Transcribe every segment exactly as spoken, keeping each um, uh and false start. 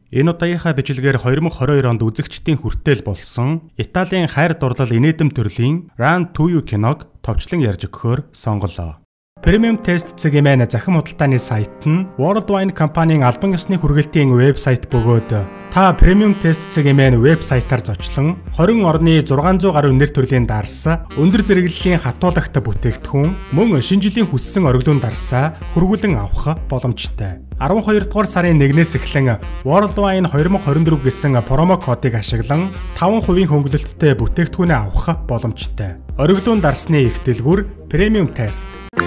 Энэ удаагийнхаа бичлэгээр две тысячи двадцать two онд үзэгчдийн хүртэл болсон Италийн хайр дурлал инээдэм төрлийн Run to You киног товчлон ярьж өгөхөөр сонголоо. Premium Test цэгийн захин худалдааны сайт нь Worldwide компанийн албан ёсны хүргэлтийн вебсайт бөгөөд та Premium Test цэгийн вебсайтаар зочлон twenty орны six hundred гаруй нэр төрлийн дарс өндөр зэрэглэлийн хатуулагт бүтээгдэхүүн мөн шинэ жилийн хүссэн ориглон дарсаа хургуулan авах боломжтой. twelve дугаар сарын нэгнээс эхлэн Worldwide twenty twenty-four гэсэн промо кодыг ашиглан five percent хөнгөлөлттэй бүтээгдэхүүнээ авах боломжтой. Ориглон дарсны их дэлгүүр Premium Test.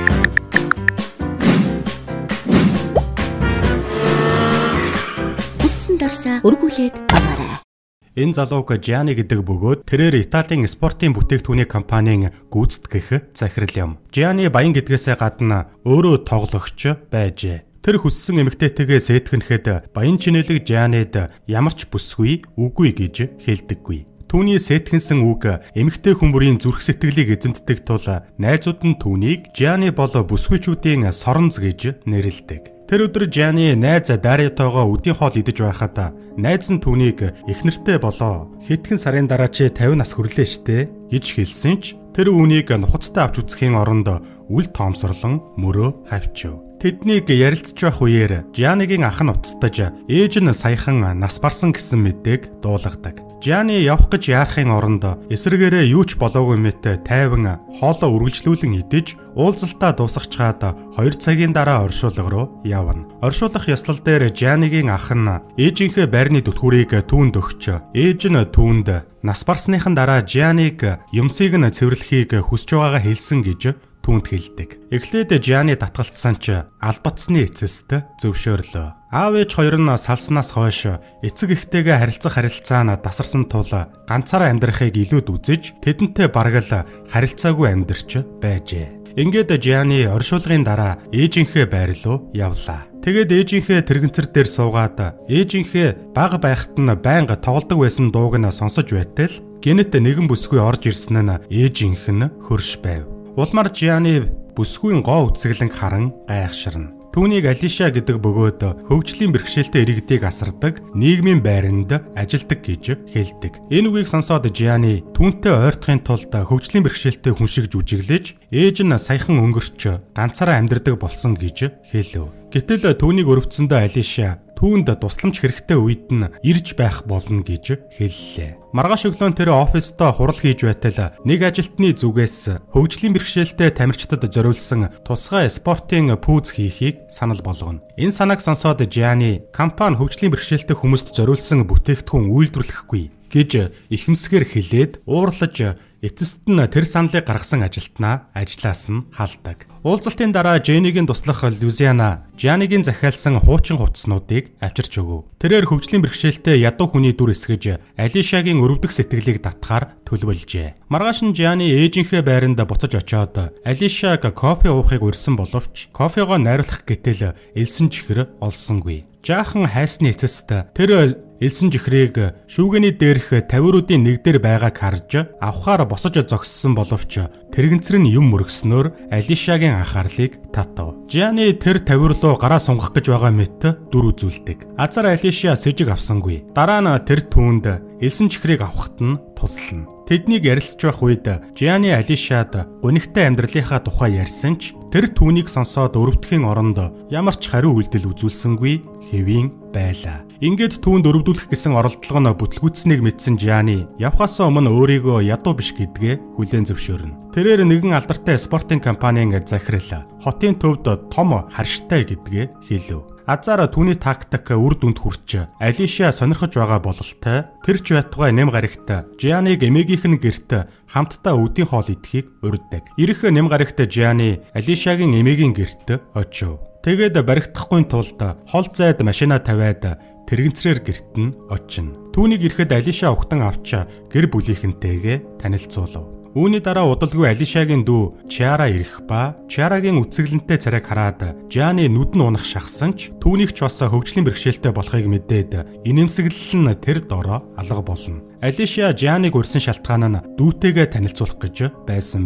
Дарсаа өргүүлээд аваарай. Энэ залууг Gianni гэдэг бөгөөд тэрээр Италийн спортын бүтээгдэхүүний компанийн гүйцэтгэх захирал юм. Gianni баян гэдгээсээ гадна өөрөө тоглогч байжээ. Тэр хүссэн эмэгтэйтэйгээ сэтгэнэхэд баян чинэлэг Gianni-д ямар ч бүсгүй үгүй гэж хэлдэггүй. Түүний сэтгэнсэн үг эмэгтэй хүмүүрийн зүрх сэтгэлийг эзэмддэг тул найзууд нь түүнийг Gianni бол бүсгүйчүүдийн соронз гэж нэрлэдэг. Тэр өдөр Gianni найз Дариотойгоо өдийн хоол идэж байхад найз нь түүнийг эхнэртэй болоо. Хэдхэн сарын дараа чи fifty нас хүрлээ штэ гэж хэлсэн ч тэр үүнийг нухацтай авч үзэхийн оронд үл тоомсорлон мөрөө хавчив. Тэднийг ярилцж байх үеэр Gianni-гийн ах нь уцтаж ээж нь саяхан нас барсан гэсэн мэдээг дуулгадаг. Gianni явах гэж яарахын оронд эсрэгээрээ юу ч болоогүй мэт тайван хоолоо үргэлжлүүлэн идэж уулзалтаа дуусгачаад two цагийн дараа оршуулга руу явна. Оршуулах ёслол дээр Gianni-гийн ах нь ээжийнхээ байрны түлхүүрийг түүнд өгч ээж нь түүнд нас барсныхан дараа Gianni-г юмсыг нь цэвэрлэхийг хүсэж байгаагаа хэлсэн гэж түүнд хэлдэг. Эхлээд Gianni татгалцсан ч албацсны эцэст зөвшөөрлөө. Аав ээж хоёр нь салснаас хойш эцэг эхтэйгээ харилцах харилцаа нь тасарсан тул ганцаараа амьдрахыг илүүд үзэж тэдэнтэй бараг л харилцаагүй амьдарч байжээ. Ингээд Gianni оршуулгын дараа ээжийнхээ байр руу явлаа. Тэгээд ээжийнхээ тэрэгцэр дээр суугаад ээжийнхээ бага байхад нь байнга тоглодог байсан дууг нь сонсож байтал гэнэт нэгэн бүсгүй орж ирсэн нь ээжийнх нь хөрш байв. Улмаар Gianni бүсгүйн гоо үцэглэн харан гайхширна. Түүнийг Алиша гэдэг бөгөөд хөгжлийн бэрхшээлтэй иргэдийг асардаг нийгмийн байранд ажилдаг гэж хэлдэг. Энэ үгийг сонсоод Gianni түүнтэй ойртохын тулд хөгжлийн бэрхшээлтэй хүн шиг жүжиглэж ээж нь саяхан өнгөрч ганцаараа амьдардаг болсон гэж хэлв. Гэтэл түүнийг өрөвцөндөө Алиша түүнд тусламж хэрэгтэй үед нь ирж байх болно гэж хэллээ. Маргааш өглөө тэр оффистоо хурал хийж байтал нэг ажилтны зүгээс хөгжлийн бэрхшээлтэй тамирчдад зориулсан тусгай спортын пүүз хийхийг санал болгоно. Энэ санааг сонсоод Gianni компани хөгжлийн бэрхшээлтэй хүмүүст зориулсан бүтээгдэхүүн үйлдвэрлэхгүй гэж ихэмсгээр хэлээд уурлаж эцэст нь тэр саналыг гаргасан ажилтнаа ажлаас нь халдаг. Уулзалтын дараа Gianni-гийн туслах Luciana Gianni-гийн захиалсан хуучин хувцснуудыг авчирч өгөв. Тэрээр хөгжлийн бэрхшээлтэй ядуу хүний дүр эсгэж Алишагийн өрөвдөх сэтгэлийг татахаар төлөвлөжээ. Маргааш нь Gianni ээжийнхээ байранд буцаж очоод Алишаг кофе уухыг урьсан боловч кофегоо найруулах гэтэл элсэн чихэр олсонгүй. Жаахан хайсны эцэст тэр элсэн чихрийг шүүгээний дээрх тавиуруудын нэг дээр байгааг харж авахаар босож зогссон боловч тэрэгцэр нь юм мөргснөөр Алишагийн анхаарлыг татав. Gianni тэр тавиур руу гараа сунгах гэж байгаа мэт дүр үзүүлдэг. Азар Алиша сэжиг авсангүй. Дараа нь тэр түүнд элсэн чихрийг авахт нь туслана. Тэднийг ярилцж байх үед Gianni Алишад гонигтай амьдралынхаа тухай ярьсан ч тэр түүнийг сонсоод өрөвдөхийн оронд ямар ч хариу үйлдэл үзүүлсэнгүй хэвийн байлаа. Ингээд түүнд өрөвдүүлэх гэсэн оролдлого нь бүтлгүүцснийг мэдсэн Gianni явхаас өмнө өөрийгөө ядуу биш гэдгээ хүлээн зөвшөөрнө. Тэрээр нэгэн алдартай спортын компанийн захирал хотын төвд том харштай гэдгээ хэлв. Азар түүний тактик үр дүнд хүрч Алиша сонирхож байгаа бололтой тэр ч байтугай нэм гарагт Gianni эмээгийнх нь гэрт хамтдаа өдийн хоол идэхийг урьддаг. Ирэх нэм гарагт Gianni Алишагийн эмээгийн гэрт очив. Тэгээд баригдахгүй тулд хол зайд машина тавиад тэрэгцрээр гэрт нь очино. Түүнийг ирэхэд Алиша ухтан авч гэр бүлийнхэнтэйгээ танилцуулав. Үүний дараа удалгүй Алишагийн дүү Chiara ирэх ба Chiara-гийн үцэглэнтэй царайг хараад Gianni нүд нь унах шахсан ч түүнийг ч бас хөгжлийн бэрхшээлтэй болохыг мэдээд инэмсэглэл нь тэр дороо алга болно. Алиша Gianni-г урьсан шалтгаан нь дүүтэйгээ танилцуулах гэж байсан байв.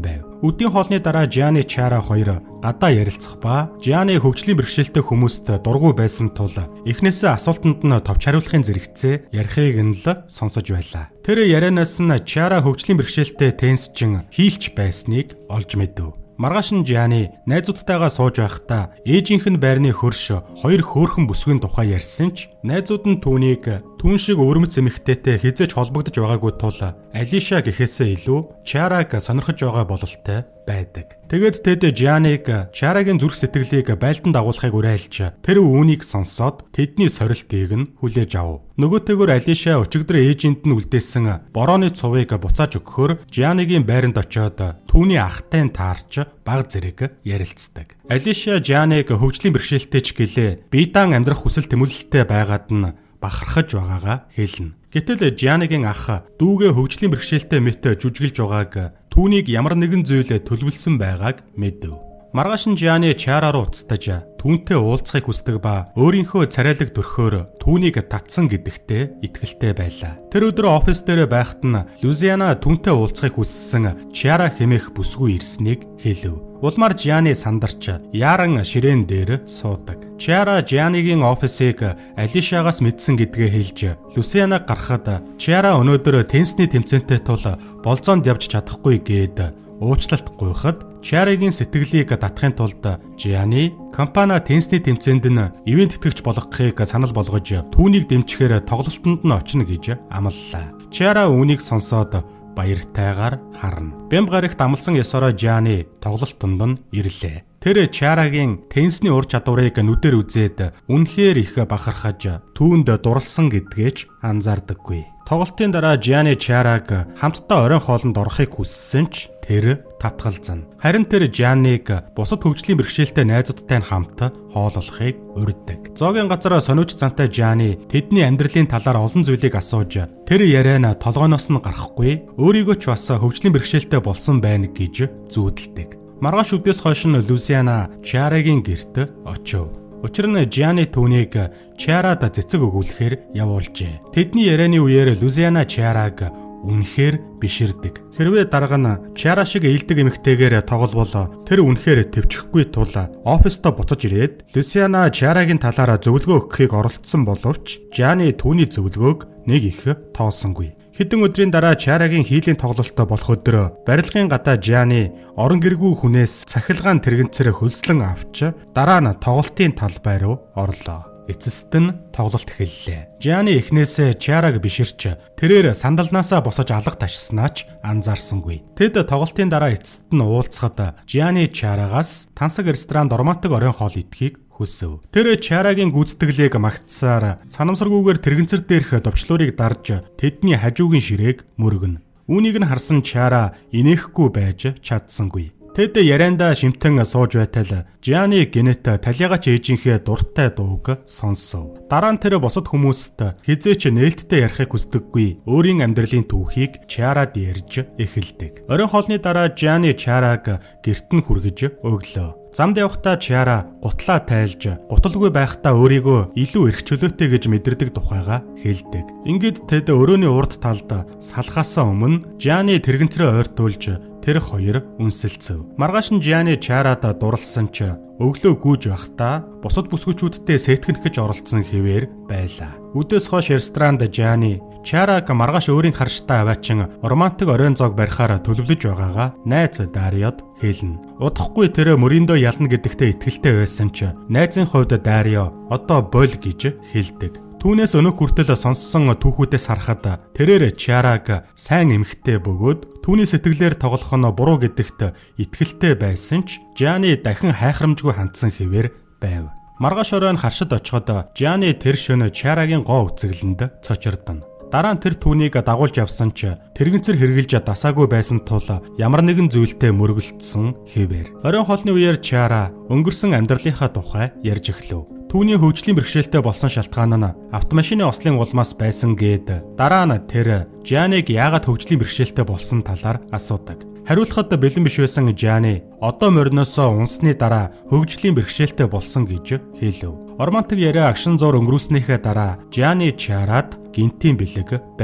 Өдийн хоолны дараа Жиани Чара хоёр гадаа ярилцах ба Жиани хөгжлийн бэрхшээлтэй хүмүүст дургүй байсан тул эхнээсээ асуултанд нь товч хариулахын зэрэгцээ ярихыг нь л сонсож байлаа. Тэр ярианаас нь Чара хөгжлийн бэрхшээлтэй теннисчин хийлч байсныг олж мэдэв. Маргааш нь Жиани найзуудтайгаа сууж байхдаа ээжийнх нь байрны хөрш хоёр хөөрхөн бүсгүйн тухай ярьсан ч найзууд нь түүнийг түүн шиг өвөрмөц эмэгтэйтэй хизээж холбогдож байгаагүй тул Алиша гэхээсээ илүү Чараг сонирхож байгаа бололтой байдаг. Тэгээд тэд Жианиг Чарагийн зүрх сэтгэлийг байлдан дагуулахыг уриалж тэр үүнийг сонсоод тэдний сорилтыг нь хүлээж авав. Нөгөөтэйгөр Алиша өчигдөр ээжинд нь үлдээсэн борооны цувыг буцааж өгөхөөр Жианигийн байранд очиод түүний ахтай таарч баг зэрэг ярилцдаг. Алиша Жианиг хөгжлийн бэрхшээлтэй ч гэлээ биедан амьдрах хүсэл тэмүүлэлтэй байгаад нь бахархаж байгаагаа хэлнэ. Гэтэл Жианигийн ах дүүгээ хөгжлийн бэрхшээлтэй мэт жүжиглж байгааг түүнийг ямар нэгэн зүйл төлөвлөсөн байгааг мэдэв. Маргааш нь Жиани Чара руу уцтаж түүнтэй уулзахыг хүсдэг ба өөрийнхөө царайлаг төрхөөр түүнийг татсан гэдэгтээ итгэлтэй байлаа. Тэр өдөр офис дээр байхад нь Лузиана түүнтэй уулзахыг хүссэн Чара хэмээх бүсгүй ирснийг хэлв. Улмаар Жиани сандарч яаран ширээн дээр суудаг. Чара Жианигийн офисыг Алишагаас мэдсэн гэдгээ хэлж Лузианаг гаргахад Чара өнөөдөр теннисний тэмцээнтэй тул болзоонд явж чадахгүй гээд уучлалт гуйхад Чарагийн сэтгэлийг татахын тулд Жиани компани теннисний тэмцээнд нь ивент тэтгэгч болгохыг санал болгож түүнийг дэмжихээр тоглолтод нь очно гэж амлалаа. Чара үүнийг сонсоод баяртайгаар харна. Бямб гарагт амлсан ёсороо Жиани тоглолтод нь ирлээ. Тэр Чарагийн теннисний ур чадварыг нүдээр үзээд үнэхээр их бахархаж түүнд дурлсан гэдгээч анзаардаггүй. Тоглолтын дараа Жиани Чараг хамтдаа оройн хоолнд орохыг хүссэн ч тэр татгалзана. Харин тэр Жианиг бусад хөгжлийн бэрхшээлтэй найзуудтай хамт хооллохыг урьддаг. Зоогийн газар сониуч зантай Жиани тэдний амьдралын талаар олон зүйлийг асууж тэр яриана толгойноос нь гарахгүй өөрийгөө ч бас хөгжлийн бэрхшээлтэй болсон байна гэж зүүдэлдэг. Маргааш өдөөс хойш нь Лузиана Чарагийн гэрт очив. Учир нь Жиани түүнийг Чарад цэцэг өгүүлэхээр явуулжээ. Тэдний ярианы үеэр Лузиана Чараг үнэхээр биширдэг. Хэрвээ дарга нь Чара шиг ээлдэг эмэгтэйгээр тоглолбол тэр үнэхээр төвчөхгүй тул оффистоо буцаж ирээд Лузиана Чарагийн талаараа зөвлөгөө өгөхийг оролдсон боловч Жиани түүний зөвлөгөөг нэг их тоосонгүй. Хэдэн өдрийн дараа Чарагийн хийлийн тоглолт болох өдөр барилгын гадаа Жиани орон гэргүй хүнээс цахилгаан тэрэгцээр хөлслөн авч дараа нь тоглолтын талбай руу орлоо. Эцэст нь тоглолт эхэллээ. Жиани эхнээсээ Чараг биширч тэрээр сандалнаасаа босож алга ташснаа ч анзаарсангүй. Тэд тоглолтын дараа эцэст нь уулзахад Жиани Чарагаас тансаг ресторанд романтик оройн хоол идэхийг хүсв. Тэр Чарагийн гүйцэтгэлийг магтсаар санамсаргүйгээр тэрэгцэр дээрх довчлуурыг дарж тэдний хажуугийн ширээг мөргөнө. Үүнийг нь харсан Чара инехгүй байж чадсангүй. Тэд яриандаа шимтэн сууж байтал Жиани генет талиагач ээжийнхээ дуртай дууг сонсов. Дараа нь тэр босод хүмүүст хизээч нээлттэй ярихыг хүсдэггүй өөрийн амьдралын түүхийг Чарад ярьж эхэлдэг. Оройн хоолны дараа Жиани Чараг гэрт нь хүргэж өглөө. Замд явахдаа Чара гутлаа тайлж, гуталгүй байхдаа өөрийгөө илүү эрх чөлөөтэй гэж мэдэрдэг тухайга хэлдэг. Ингээд тэд өрөөний урд талд салхаасаа өмнө Жиани тэрэгцрээ ойртуулж тэр хоёр үнсэлцэв. Маргааш нь Жиани Чарад дурлсан ч өглөө гүйж байхдаа бусад бүсгүйчүүдтэй сэтгэнэх гэж оролцсон хэвээр байлаа. Үдээс хойш ресторанд Жиани Чараг маргааш өөрийн харштай аваачин романтик оройн зоог барихаар төлөвлөж байгаагаа найз Дариод хэлнэ. Удахгүй тэр мөрөндөө ялна гэдэгтээ итгэлтэй байсан ч найзын хувьд Дарио одоо бол гэж хэлдэг. Түүнээс өнөөх хүртэл сонссон түүхүүдээс харахад тэрээр Чараг сайн эмэгтэй бөгөөд түүний сэтгэлээр тоглох нь буруу гэдэгт итгэлтэй байсан ч Жиани дахин хайхрамжгүй хандсан хэвээр байв. Маргааш оройн харшид очиход Жиани тэр шөнө Чарагийн гоо үцэглэнд цочирдно. Дараа нь тэр түүнийг дагуулж явсан ч тэрэгцэр хэрглэж дасаагүй байсан тул ямар нэгэн зүйлтэй мөргөлдсөн хэвээр. Оройн хоолны үеэр Чара өнгөрсөн амьдралынхаа тухай ярьж эхлэв. Түүний хөгжлийн бэрхшээлтэй болсон шалтгаан нь автомашины ослын улмаас байсан гээд дараа нь тэр Жианиг яагаад хөгжлийн бэрхшээлтэй болсон талаар асуудаг. Хариулахад бэлэн биш байсан Жиани одоо морноосоо унсны дараа хөгжлийн бэрхшээлтэй болсон гэж хэлв. Романтик яриа агшин зур өнгөрүүлснийхээ дараа Жиани Чарад гинтийн бэлэг барина.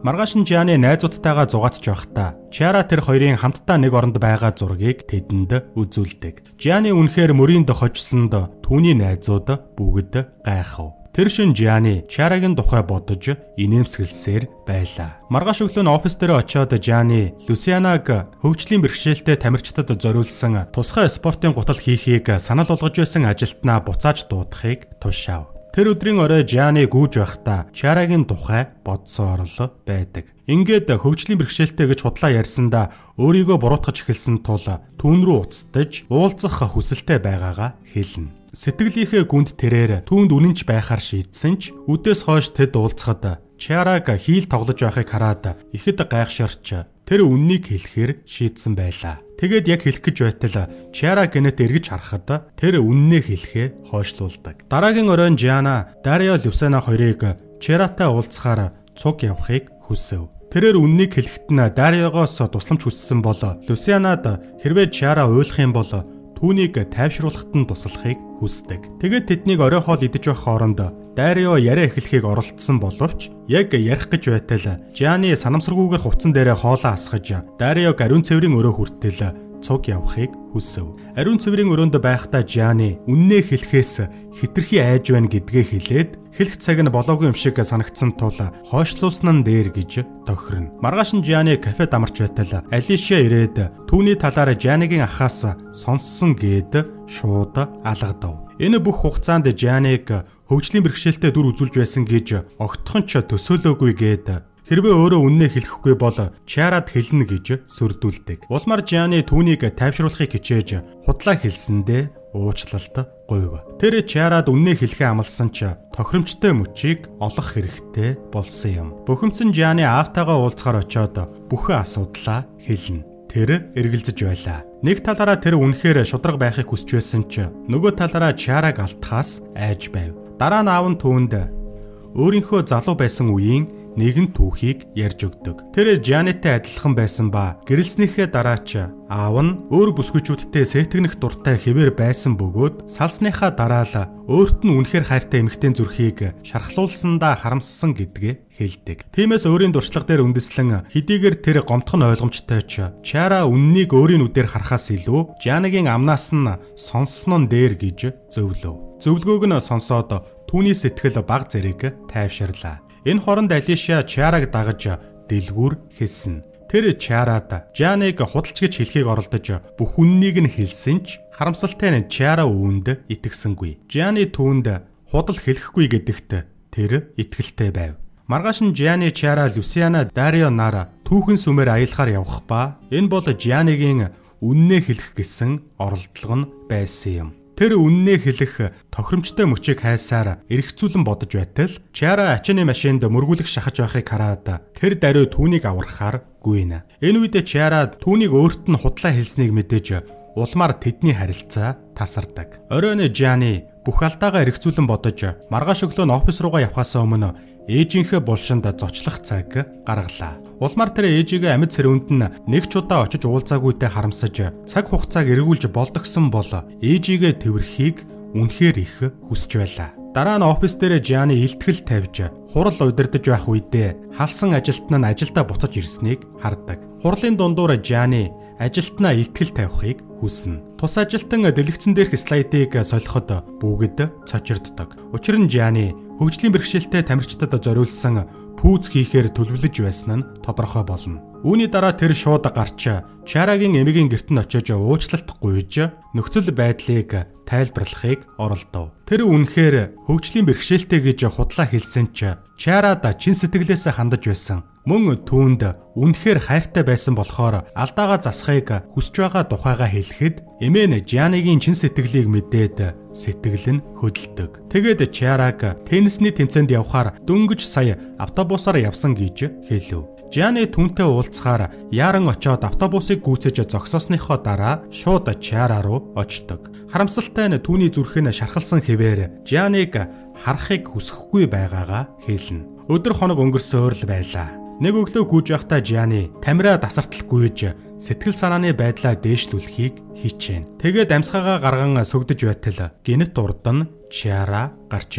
Маргааш нь Жиани найзуудтайгаа зугаацж байхдаа Чиара тэр хоёрын хамтдаа нэг оронд байгаа зургийг тэдэнд үзүүлдэг. Жиани үнэхээр мөрийн дохожсонд түүний найзууд бүгд гайхав. Тэр шин Жиани Чиарагийн тухай бодож инээмсэглсээр байлаа. Маргааш өглөө нь офис дээр очиод Жиани Люсианаг хөгжлийн бэрхшээлтэй тамирчдад зориулсан тусгай спортын гутал хийхийг санал болгож байсан ажилтнаа буцааж дуудахыг тушаав. Тэр өдрийн орой Жиани гүйж байхдаа Чиарагийн тухай бодсоор л байдаг. Ингээд хөгжлийн бэрхшээлтэй гэж худлаа ярьсандаа өөрийгөө буруутгаж эхэлсэн тул түүн рүү уцтаж уулзах хүсэлтэй байгаагаа хэлнэ. Сэтгэлийнхээ гүнд тэрээр түүнд үнэнч байхаар шийдсэн ч үдээс хойш тэд уулзахад Чиараг хийл тоглож байхыг хараад ихэд гайхширч тэр үннийг хэлэхээр шийдсэн байлаа. Тэгээд яг хэлэх гэж байтал Чиара гэнэт эргэж харахад тэр үннээ хэлэхээ хойшлуулдаг. Дараагийн оройн Жиана Дарио Люсиана хоёрыг Чиаратай уулзахаар цуг явахыг хүсэв. Тэрээр үннийг хэлэхэд нь Дариогоос тусламж хүссэн бол Люсианад хэрвээ Чиара уйлах юм бол түүнийг тайвшруулахад нь туслахыг хүсдэг. Тэгээд тэднийг орой хоол идэж байх хооронд Дарио яриа эхлэхийг оролдсон боловч яг ярих гэж байтал Жиани санамсаргүйгээр хувцсан дээрээ хоолоо асгаж Дариог ариун цэврийн өрөө хүртэл цуг явахыг хүсэв. Ариун цэврийн өрөөнд байхдаа Жиани үннээ хэлэхээс хитрхи айж байна гэдгээ хэлээд хэлэх цаг нь болоогүй юм шиг санагдсан тул хойшлуулсан нь дээр гэж тохирно. Маргааш нь Жиани кафед амарч байтал Алишия ирээд түүний талаар Жианигийн ахаас сонссон гээд шууд алгадав. Энэ бүх хугацаанд Жианиг хөгжлийн бэрхшээлтэй дүр үзүүлж байсан гэж огтхон ч төсөөлөөгүй гээд хэрвээ өөрөө үннээ хэлэхгүй бол Чиарад хэлнэ гэж сөрдүүлдэг. Улмаар Жиани түүнийг тайвшруулахыг хичээж худлаа хэлсэндээ уучлалт гуйв. Тэр Чиарад үннээ хэлэхээ амласан ч тохиромжтой мөчийг олох хэрэгтэй болсон юм. Бухимдсан Жиани аавтайгаа уулзахаар очиод бүхэн асуудлаа хэлнэ. Тэр эргэлзэж байлаа. Нэг талаараа тэр үнэхээр шудраг байхыг хүсч байсан ч нөгөө талаараа Чиараг алдахаас айж байв. Дараа нь аав нь түүнд өөрийнхөө залуу байсан үеийн нэгэн түүхийг ярьж өгдөг. Тэр Жианитай адилхан байсан ба гэрэлснийхээ дараа ч аав нь өөр бүсгүйчүүдтэй сэтгнэх дуртай хэвээр байсан бөгөөд салсныхаа дараа л өөрт нь үнэхээр хайртай эмэгтэй зүрхийг шархлуулсандаа харамссан гэдгээ хэлдэг. Тиймээс өөрийн дуршлаг дээр үндэслэн хэдийгээр тэр гомдхон ойлгомжтой ч Чиара үннийг өөрийн үдээр харахаас илүү Жианигийн амнаас нь сонссон нь дээр гэж зөвлөв. Зөвлгөөг нь сонсоод түүний сэтгэл баг зэрэг тайвширлаа. Энэ хооронд Алишия Чиараг дагаж дэлгүүр хэлсэн. Тэр Чиарад Жианиг худалч гэж хэлхийг оролдож бүх үннийг нь хэлсэн ч харамсалтай нь Чиара үүнд итгэсэнгүй. Жиани түүнд худал хэлэхгүй гэдэгт тэр итгэлтэй байв. Маргааш нь Жиани Чиара Люсиана Дарио нар түүхэн сүмээр аялахаар явах ба энэ бол Жианигийн үннээ хэлэх гэсэн оролдлого нь байсан юм. Тэр үннээ хэлэх тохиромжтой мөчийг хайсаар эргцүүлэн бодож байтал Чиара ачааны машинд мөргүүлэх шахаж байхыг хараад тэр даруй түүнийг аврахаар гүйнэ. Энэ үед Чиара түүнийг өөрт нь худлаа хэлснийг мэдээж улмаар тэдний харилцаа тасардаг. Оройн Жиани бүх алдаагаа эргцүүлэн бодож маргааш өглөө нь офис руугаа явхаас өмнө ээжийнхээ булшинд зочлох цаг гаргалаа. Улмаар тэр ээжигээ амьд сэрүүнд нь нэг ч удаа очиж уулзаагүйтэй харамсаж цаг хугацааг эргүүлж болдогсон бол ээжигээ тэвэрхийг үнэхээр их хүсэж байлаа. Дараа нь офис дээр Жиани илтгэл тавьж хурал удирдах байх үедээ халсан ажилтан нь ажилдаа буцаж ирснийг хардаг. Хурлын дундуур Жиани ажилтнаа илтгэл тавихыг хүснэ. Тус ажилтан дэлгэцэн дээрх слайдыг солиход бүгд цочирддог. Учир нь Жиани хөгжлийн бэрхшээлтэй тамирчдад зориулсан пүүз хийхээр төлөвлөж байсан нь тодорхой болно. Үүний дараа тэр шууд гарч Чиарагийн эмэгийн гэрт нь очиж уучлалт гуйж нөхцөл байдлыг тайлбарлахыг оролдов. Тэр үнэхээр хөгжлийн бэрхшээлтэй гэж худлаа хэлсэн ч Чиарада чин сэтгэлээсээ хандаж байсан. Мөн түүнд үнэхээр хайртай байсан болохоор алдаагаа засахыг хүсэж байгаа тухайгаа хэлэхэд эмээ нь Жианигийн чин сэтгэлийг мэдээд сэтгэл нь хөдөлдөг. Тэгээд Чиараг теннисний тэмцээнд явхаар дөнгөж сая автобусаар явсан гэж хэлв. Жиани түүнтэй уулзахаар яаран очоод автобусыг гүйцэж зогсоосныхоо дараа шууд Чиара руу очдог. Харамсалтай нь түүний зүрх нь шархалсан хэвээр Жианиг харахыг хүсэхгүй байгаагаа хэлнэ. Өдөр хоног өнгөрсөөр л байлаа. Нэг өглөө гүйж явахдаа Жиани тамираа дасартал гүйж сэтгэл санааны байдлаа дээшлүүлэхийг хичээнэ. Тэгээд амьсгаагаа гарган сөгдөж байтал гинэт урд нь Чиара гарч ирэв.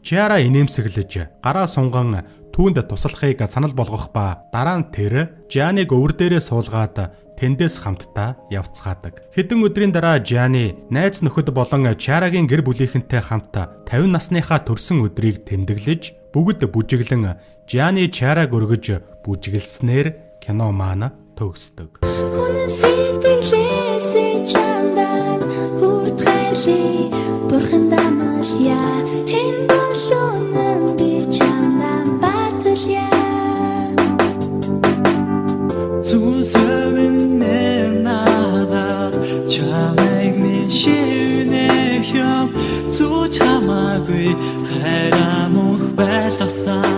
Чиара инээмсэглэж гараа сунган түүнд туслахыг санал болгох ба дараа нь тэр Жианиг өвөр дээрээ суулгаад тэндээс хамтдаа явцгаадаг. Хэдэн өдрийн дараа Жиани найз нөхөд болон Чиарагийн гэр бүлийнхэнтэй хамт тавин насныхаа төрсөн өдрийг тэмдэглэж бүгд бүжиглэн Жиани Чиараг өргөж бүжиглснээр кино маань төгсдөг. хайраа мөнх байлгасан